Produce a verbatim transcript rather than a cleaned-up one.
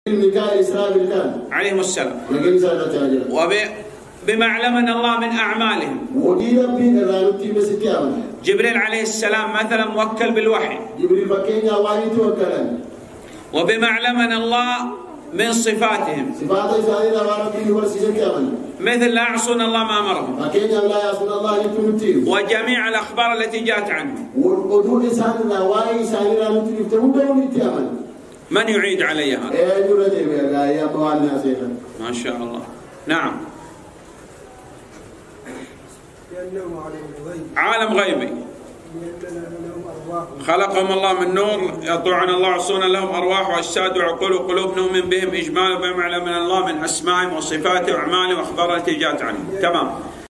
عليهم السلام، وبما علمنا الله من أعمالهم. جبريل عليه السلام مثلا موكل بالوحي، وبما علمنا الله من صفاتهم مثل لا يعصون الله ما أمرهم، وجميع الأخبار التي جاءت عنهم. من يعيد علي هذا؟ ما شاء الله. نعم. عالم غيبي خلقهم الله من نور، يطوعون الله يعصون لهم أرواح وأجساد وعقول وقلوب، نؤمن بهم إجمالا بما علمنا الله من أسمائهم وصفاتهم وأعمالهم وأخبار التي جاءت عنهم. تمام.